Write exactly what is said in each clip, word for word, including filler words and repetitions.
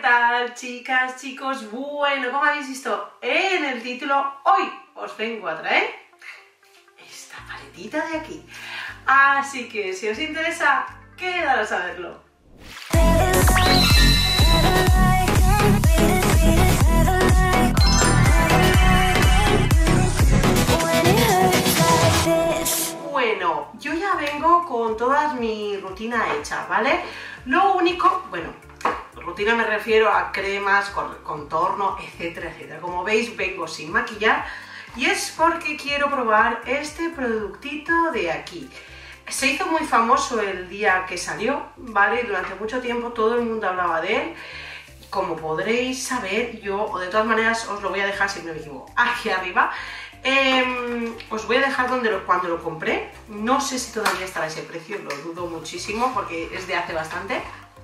tal, chicas, chicos? Bueno, como habéis visto en el título, hoy os vengo a traer esta paletita de aquí. Así que si os interesa, quedaros a verlo. Bueno, yo ya vengo con toda mi rutina hecha, ¿vale? Lo único, bueno, rutina me refiero a cremas, contorno, etcétera, etcétera. Como veis, vengo sin maquillar y es porque quiero probar este productito de aquí. Se hizo muy famoso el día que salió, ¿vale? Durante mucho tiempo todo el mundo hablaba de él. Como podréis saber, yo, o de todas maneras, os lo voy a dejar, si no me equivoco, aquí arriba. Eh, os voy a dejar donde lo, cuando lo compré. No sé si todavía estará ese precio, lo dudo muchísimo porque es de hace bastante.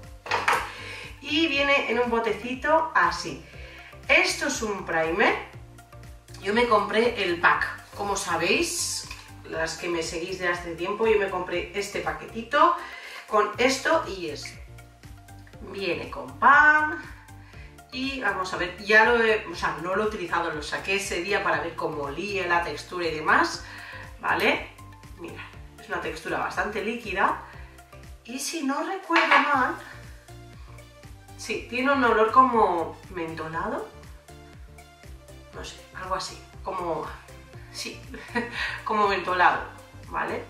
Y viene en un botecito así. Esto es un primer. Yo me compré el pack. Como sabéis, las que me seguís de hace tiempo, yo me compré este paquetito con esto y esto. Viene con pan. Y vamos a ver, ya lo he, o sea, no lo he utilizado, lo saqué ese día para ver cómo olía la textura y demás, ¿vale? Mira, es una textura bastante líquida y si no recuerdo mal, sí, tiene un olor como mentolado, no sé, algo así, como, sí, como mentolado, ¿vale?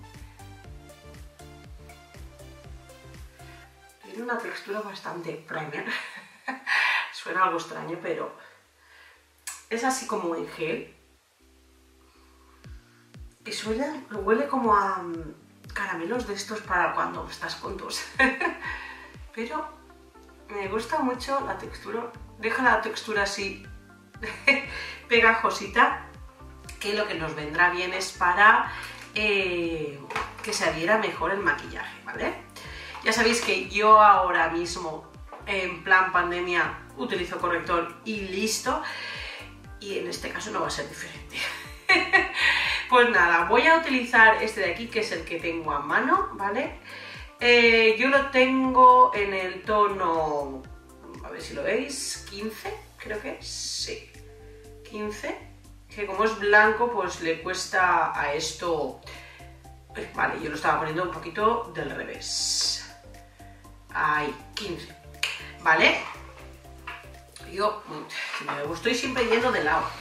Tiene una textura bastante primer. Suena algo extraño, pero es así como en gel. Y suena, huele como a caramelos de estos para cuando estás con tos. Pero me gusta mucho la textura. Deja la textura así pegajosita, que lo que nos vendrá bien es para eh, que se adhiera mejor el maquillaje, ¿vale? Ya sabéis que yo ahora mismo, en plan pandemia, utilizo corrector y listo, y en este caso no va a ser diferente. Pues nada, voy a utilizar este de aquí, que es el que tengo a mano, ¿vale? Eh, yo lo tengo en el tono, a ver si lo veis, quince, creo que es, sí, quince, que como es blanco, pues le cuesta a esto, vale, yo lo estaba poniendo un poquito del revés, ahí, quince, ¿vale? Yo me estoy siempre yendo de lado.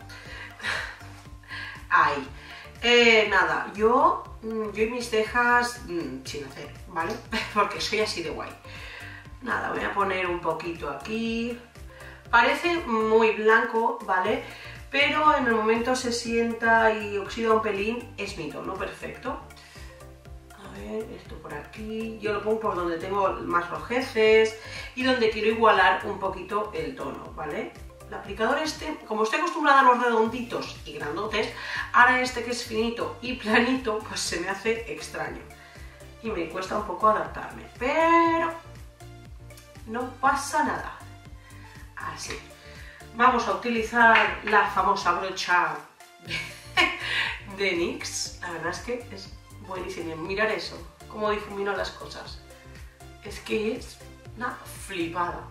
Ahí. Eh, nada, yo, yo y mis cejas mmm, sin hacer, ¿vale? Porque soy así de guay. Nada, voy a poner un poquito aquí. Parece muy blanco, ¿vale? Pero en el momento se sienta y oxida un pelín, es mi tono perfecto. A ver, esto por aquí, yo lo pongo por donde tengo más rojeces y donde quiero igualar un poquito el tono, ¿vale? El aplicador este, como estoy acostumbrada a los redonditos y grandotes, ahora este que es finito y planito, pues se me hace extraño y me cuesta un poco adaptarme, pero no pasa nada. Así, vamos a utilizar la famosa brocha de, de NYX, la verdad es que es buenísimo, mirar eso, cómo difumino las cosas. Es que es una flipada.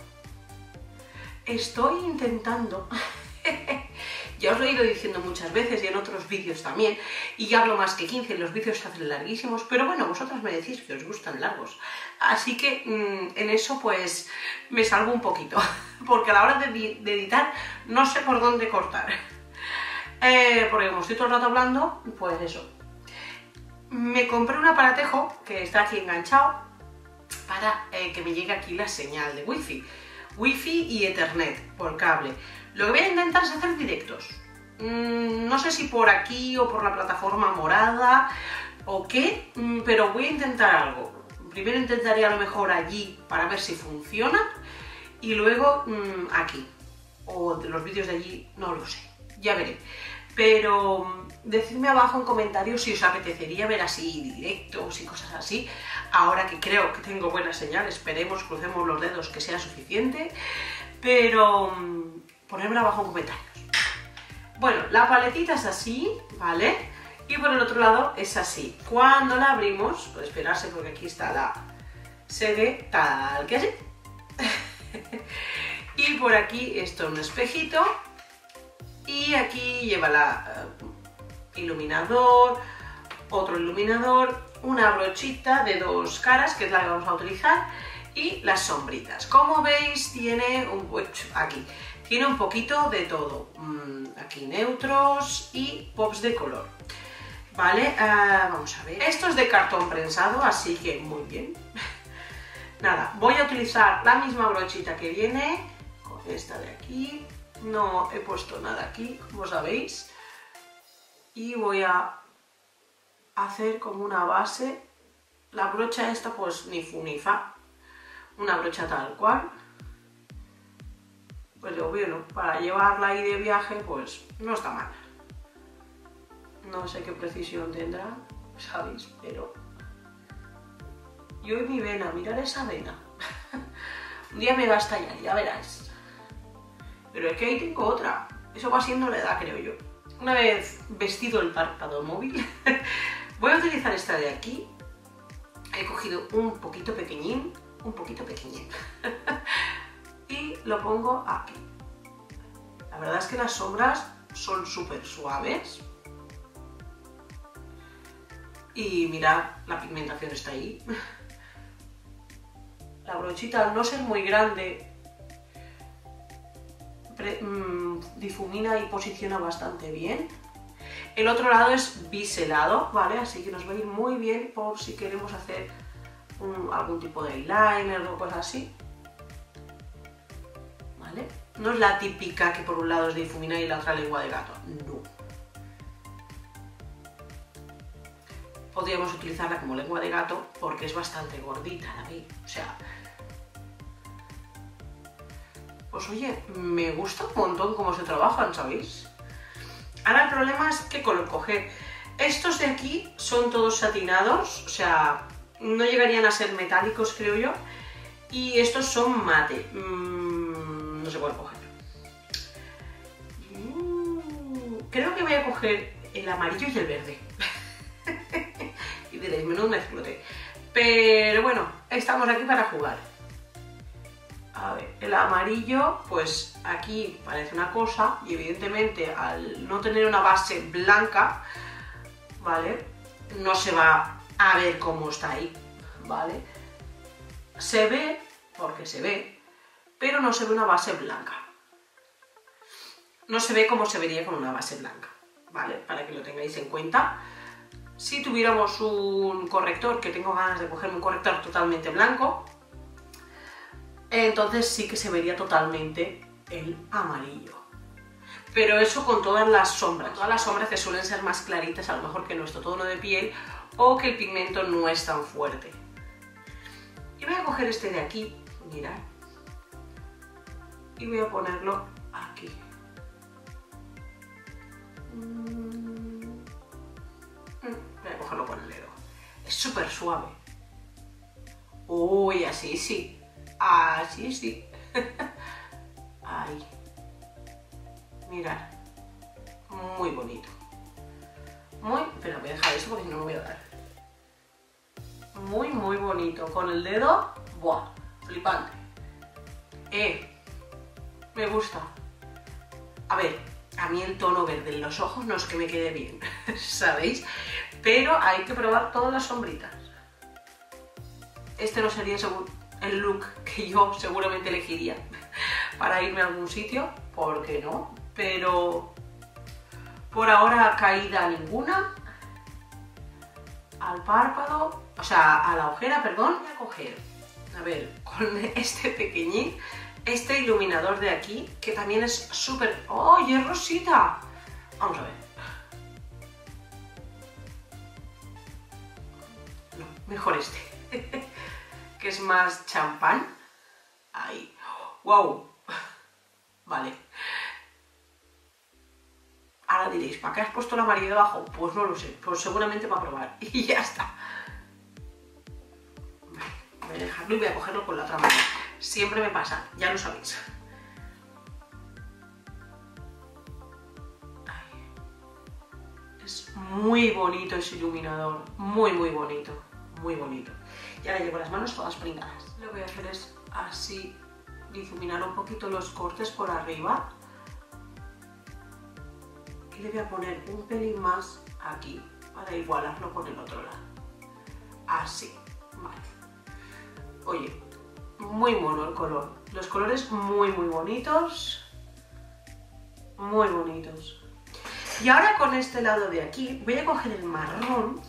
Estoy intentando, ya os lo he ido diciendo muchas veces y en otros vídeos también, y ya hablo más que quince, los vídeos se hacen larguísimos, pero bueno, vosotras me decís que os gustan largos. Así que mmm, en eso pues me salvo un poquito, porque a la hora de, de editar no sé por dónde cortar. Eh, porque como estoy todo el rato hablando, pues eso. Me compré un aparatejo que está aquí enganchado para eh, que me llegue aquí la señal de wifi. Wifi y Ethernet por cable. Lo que voy a intentar es hacer directos. Mm, no sé si por aquí o por la plataforma morada o qué, mm, pero voy a intentar algo. Primero intentaré a lo mejor allí para ver si funciona y luego mmm, aquí. O de los vídeos de allí, no lo sé. Ya veré. Pero decidme abajo en comentarios si os apetecería ver así directos y cosas así. Ahora que creo que tengo buena señal, esperemos, crucemos los dedos que sea suficiente. Pero ponedmelo abajo en comentarios. Bueno, la paletita es así, ¿vale? Y por el otro lado es así. Cuando la abrimos, puede esperarse porque aquí está la... se ve tal que así. Y por aquí esto es un espejito. Y aquí lleva la uh, iluminador, otro iluminador, una brochita de dos caras, que es la que vamos a utilizar, y las sombritas. Como veis, tiene un, aquí, tiene un poquito de todo. Aquí neutros y pops de color. Vale, uh, vamos a ver. Esto es de cartón prensado, así que muy bien. Nada, voy a utilizar la misma brochita que viene, con esta de aquí. No he puesto nada aquí, como sabéis. Y voy a hacer como una base. La brocha esta pues ni fu ni fa. Una brocha tal cual. Pues digo, bueno, para llevarla ahí de viaje pues no está mal. No sé qué precisión tendrá, ¿sabéis? Pero yo y mi vena, mirad esa vena. Un día me va a estallar, ya verás. Pero es que ahí tengo otra. Eso va siendo la edad, creo yo. Una vez vestido el párpado móvil, voy a utilizar esta de aquí. He cogido un poquito pequeñín, un poquito pequeñín. Y lo pongo aquí. La verdad es que las sombras son súper suaves. Y mirad, la pigmentación está ahí. La brochita, al no ser muy grande, pre, mmm, difumina y posiciona bastante bien. El otro lado es biselado, ¿vale? Así que nos va a ir muy bien por si queremos hacer un, algún tipo de eyeliner o cosas así. ¿Vale? No es la típica que por un lado es difumina y la otra lengua de gato. No. Podríamos utilizarla como lengua de gato porque es bastante gordita, la veis. O sea, pues oye, me gusta un montón cómo se trabajan, ¿sabéis? Ahora el problema es qué color coger. Estos de aquí son todos satinados, o sea, no llegarían a ser metálicos, creo yo. Y estos son mate. Mm, no sé cuál coger. Mm, creo que voy a coger el amarillo y el verde. Y diréis, menudo me exploté. Pero bueno, estamos aquí para jugar. A ver, el amarillo, pues aquí parece una cosa y evidentemente al no tener una base blanca, ¿vale? No se va a ver cómo está ahí, ¿vale? Se ve, porque se ve, pero no se ve una base blanca. No se ve como se vería con una base blanca, ¿vale? Para que lo tengáis en cuenta. Si tuviéramos un corrector, que tengo ganas de cogerme un corrector totalmente blanco, entonces sí que se vería totalmente el amarillo. Pero eso con todas las sombras. Todas las sombras que suelen ser más claritas, a lo mejor que nuestro tono de piel, o que el pigmento no es tan fuerte. Y voy a coger este de aquí, mirad, y voy a ponerlo aquí. Voy a cogerlo con el dedo. Es súper suave. Uy, así sí. Así sí. Ahí. Mirad. Muy bonito. Muy... Pero voy a dejar esto porque si no me voy a dar. Muy, muy bonito. Con el dedo... ¡Buah! Flipante. Eh. Me gusta. A ver, a mí el tono verde en los ojos no es que me quede bien, ¿sabéis? Pero hay que probar todas las sombritas. Este no sería seguro el look que yo seguramente elegiría para irme a algún sitio, ¿por qué no? Pero por ahora caída ninguna. Al párpado, o sea, a la ojera, perdón. Voy a coger, a ver, con este pequeñín, este iluminador de aquí, que también es súper... ¡Oh, y es rosita! Vamos a ver. No, mejor este. Que es más champán. Ahí. ¡Wow! Vale. Ahora diréis, ¿para qué has puesto el amarillo debajo? Pues no lo sé, pues seguramente para probar. Y ya está. Vale, voy a dejarlo y voy a cogerlo con la otra mano. Siempre me pasa, ya lo sabéis. Ahí. Es muy bonito ese iluminador. Muy, muy bonito. Muy bonito. Y ahora llevo las manos todas pringadas. Lo que voy a hacer es así difuminar un poquito los cortes por arriba. Y le voy a poner un pelín más aquí para igualarlo con el otro lado. Así, vale. Oye, muy mono el color. Los colores muy muy bonitos. Muy bonitos. Y ahora con este lado de aquí voy a coger el marrón.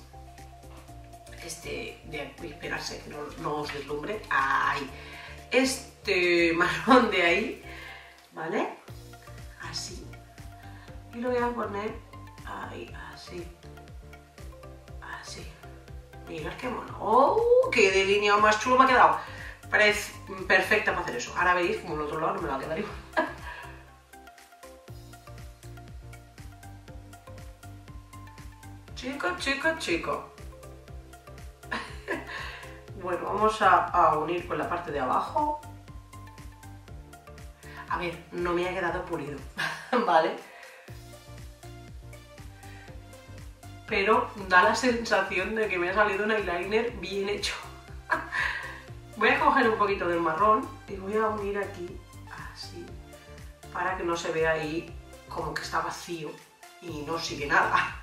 Este de aquí, esperarse que no, no os deslumbre. Ahí. Este marrón de ahí, ¿vale? Así. Y lo voy a poner ahí, así. Así. Mirad qué mono. ¡Oh! ¡Qué delineado más chulo me ha quedado! Parece perfecta para hacer eso. Ahora veis como el otro lado no me va a quedar igual. Chico, chico, chico. Bueno, vamos a, a unir con la parte de abajo. A ver, no me ha quedado pulido, ¿vale? Pero da la sensación de que me ha salido un eyeliner bien hecho. Voy a coger un poquito del marrón y voy a unir aquí, así, para que no se vea ahí como que está vacío y no sigue nada.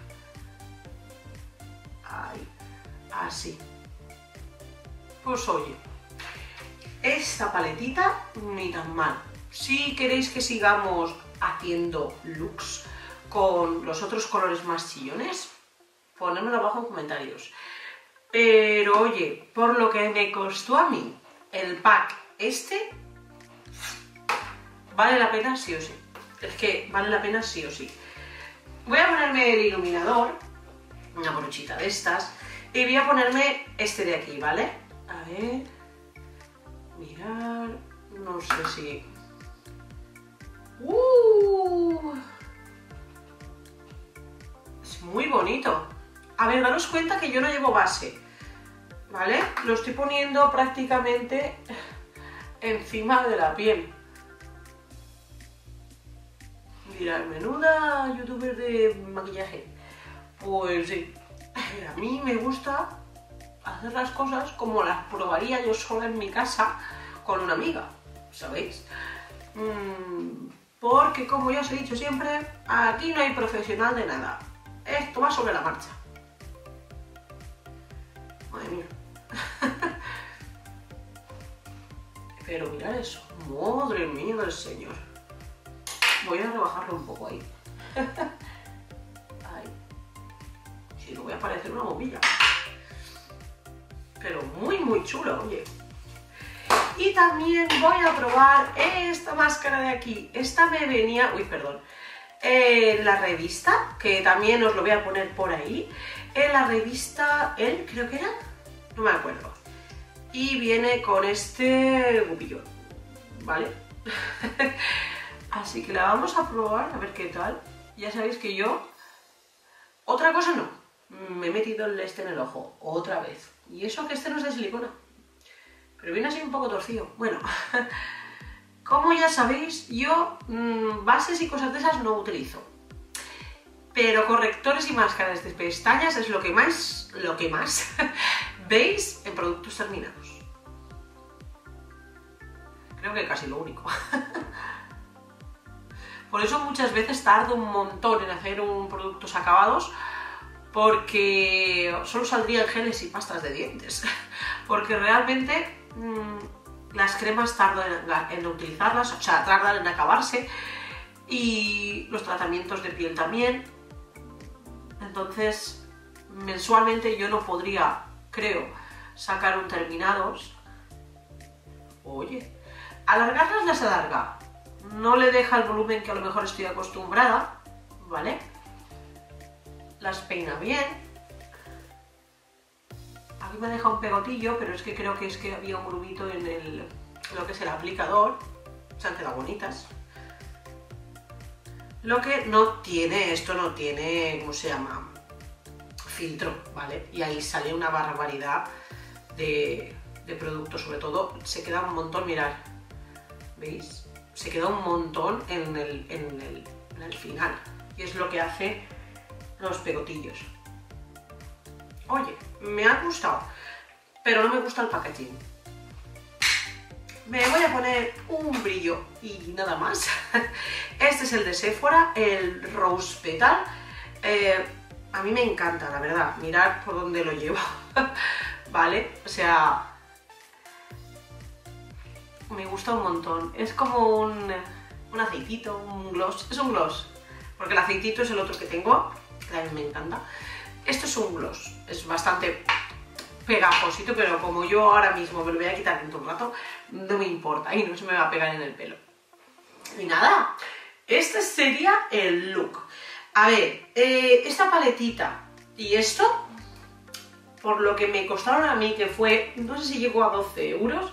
Ahí, así. Pues oye, esta paletita ni tan mal. Si queréis que sigamos haciendo looks con los otros colores más chillones, ponedmelo abajo en comentarios. Pero oye, por lo que me costó a mí el pack este, vale la pena sí o sí. Es que vale la pena sí o sí. Voy a ponerme el iluminador, una brochita de estas, y voy a ponerme este de aquí, ¿vale? A ver, mirar, no sé si... ¡Uh! Es muy bonito. A ver, daros cuenta que yo no llevo base, ¿vale? Lo estoy poniendo prácticamente encima de la piel. Mirad, menuda youtuber de maquillaje. Pues sí, a mí me gusta hacer las cosas como las probaría yo sola en mi casa con una amiga, ¿sabéis? Mm, porque como ya os he dicho siempre, aquí no hay profesional de nada. Esto va sobre la marcha. Madre mía. Pero mirad eso. Madre mía del señor. Voy a rebajarlo un poco ahí. Ahí. Si no voy a parecer una bombilla. Pero muy muy chulo, oye. Y también voy a probar esta máscara de aquí. Esta me venía... Uy, perdón. En la revista, que también os lo voy a poner por ahí. En la revista... ¿El? Creo que era. No me acuerdo. Y viene con este gupillo, ¿vale? Así que la vamos a probar, a ver qué tal. Ya sabéis que yo... Otra cosa no. Me he metido el este en el ojo, otra vez. Y eso que este no es de silicona. Pero viene así un poco torcido. Bueno, como ya sabéis, yo mmm, bases y cosas de esas no utilizo. Pero correctores y máscaras de pestañas es lo que más, lo que más veis en productos terminados. Creo que casi lo único. Por eso muchas veces tardo un montón en hacer un productos acabados, porque solo saldrían geles y pastas de dientes. Porque realmente mmm, las cremas tardan en, en utilizarlas, o sea, tardan en acabarse, y los tratamientos de piel también. Entonces, mensualmente yo no podría, creo, sacar un terminados. Oye, alargarlas las alarga. No le deja el volumen que a lo mejor estoy acostumbrada, ¿vale? Las peina bien. Aquí me deja un pegotillo, pero es que creo que es que había un grumito en el, lo que es el aplicador. Se han quedado bonitas. Lo que no tiene, esto no tiene, ¿cómo se llama? Filtro, ¿vale? Y ahí sale una barbaridad de, de productos, sobre todo se queda un montón, mirad, ¿veis? Se queda un montón en el, en el, en el final, y es lo que hace los pegotillos. Oye, me ha gustado, pero no me gusta el packaging. Me voy a poner un brillo y nada más. Este es el de Sephora, el Rose Petal. Eh, a mí me encanta, la verdad, mirad por dónde lo llevo. Vale, o sea, me gusta un montón. Es como un, un aceitito, un gloss. Es un gloss, porque el aceitito es el otro que tengo, que también me encanta. Esto es un gloss, es bastante pegajosito, pero como yo ahora mismo me lo voy a quitar dentro de un rato, no me importa y no se me va a pegar en el pelo. Y nada, este sería el look. A ver, eh, esta paletita y esto, por lo que me costaron a mí, que fue, no sé si llegó a doce euros,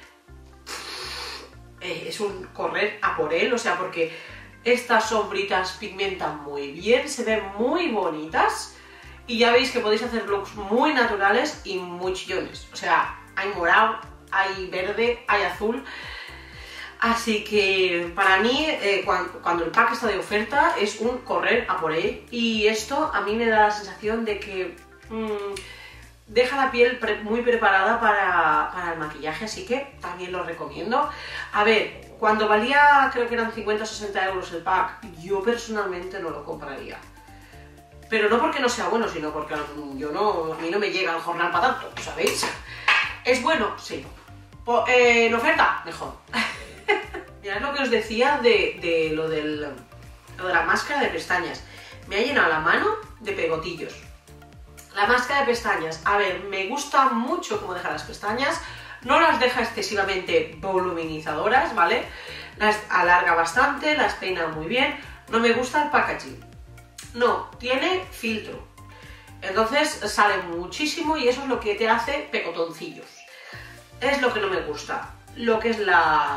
eh, es un correr a por él, o sea, porque estas sombritas pigmentan muy bien, se ven muy bonitas. Y ya veis que podéis hacer looks muy naturales y muy chillones. O sea, hay morado, hay verde, hay azul. Así que para mí, eh, cuando, cuando el pack está de oferta, es un correr a por él. Y esto a mí me da la sensación de que mmm, deja la piel pre muy preparada para, para el maquillaje. Así que también lo recomiendo. A ver, cuando valía, creo que eran cincuenta o sesenta euros el pack, yo personalmente no lo compraría. Pero no porque no sea bueno, sino porque yo no, a mí no me llega el jornal para tanto, ¿sabéis? ¿Es bueno? Sí. Po eh, ¿En oferta? Mejor. Mirad lo que os decía de, de, lo, del, lo de la máscara de pestañas. Me ha llenado la mano de pegotillos. La máscara de pestañas, a ver, me gusta mucho cómo deja las pestañas. No las deja excesivamente voluminizadoras, ¿vale? Las alarga bastante, las peina muy bien. No me gusta el packaging. No, tiene filtro, entonces sale muchísimo y eso es lo que te hace pegotoncillos. Es lo que no me gusta. Lo que es la,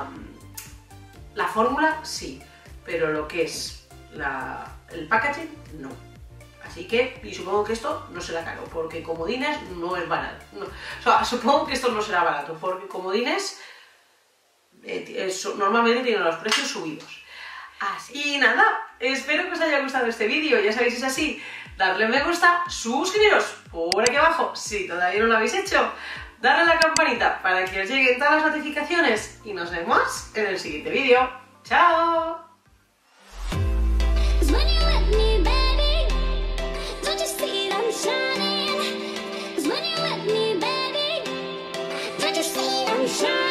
la fórmula, sí, pero lo que es la, el packaging, no. Así que, y supongo que esto no será caro, porque comodines no es barato. No. O sea, supongo que esto no será barato, porque comodines eh, es, normalmente tienen los precios subidos. Así. Y nada, espero que os haya gustado este vídeo. Ya sabéis, si es así, darle a me gusta, suscribiros por aquí abajo si todavía no lo habéis hecho, darle a la campanita para que os lleguen todas las notificaciones y nos vemos en el siguiente vídeo. ¡Chao! Shine.